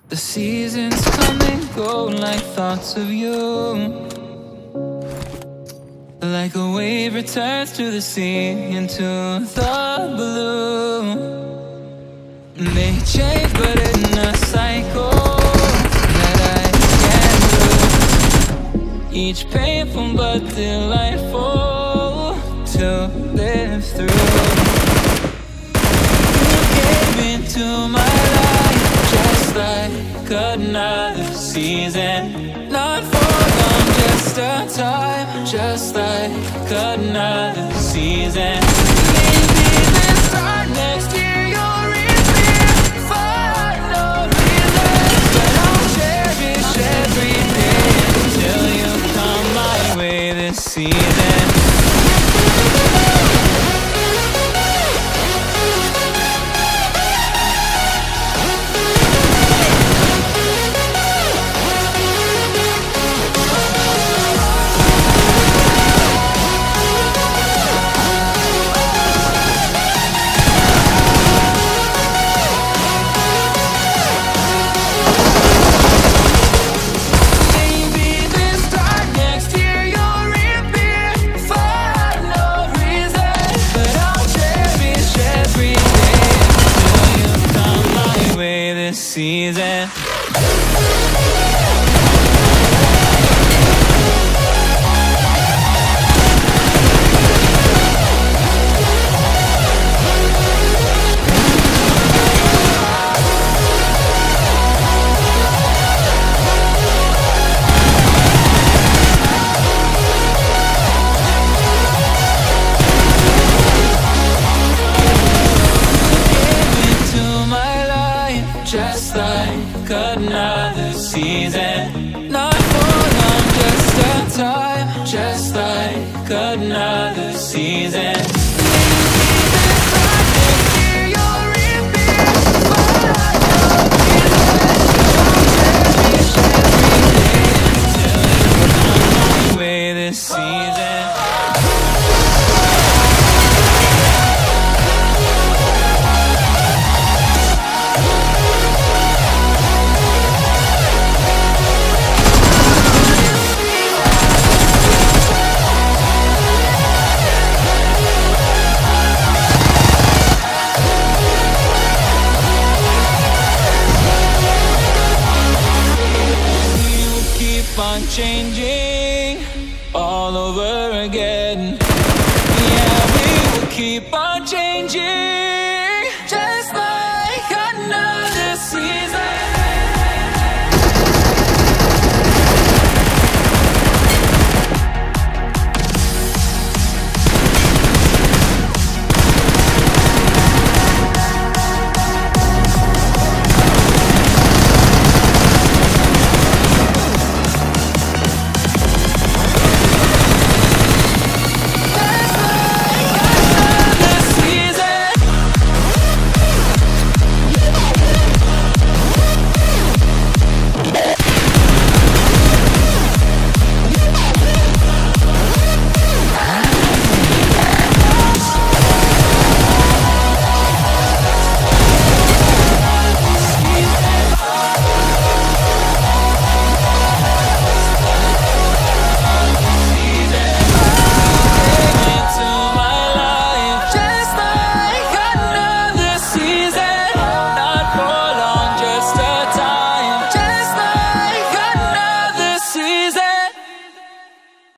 The seasons come and go like thoughts of you. Like a wave returns to the sea, into the blue. They change but in a cycle that I can't lose. Each painful but delightful to live through. You came into my life just like another season. Not for long, just a time, just like another season. Maybe this time next year you'll reach me for no reason, but I'll cherish every day until you come my way this season. Season. Just like another season. Not for long, just a time, just like another season. On changing all over again. Yeah, we will keep on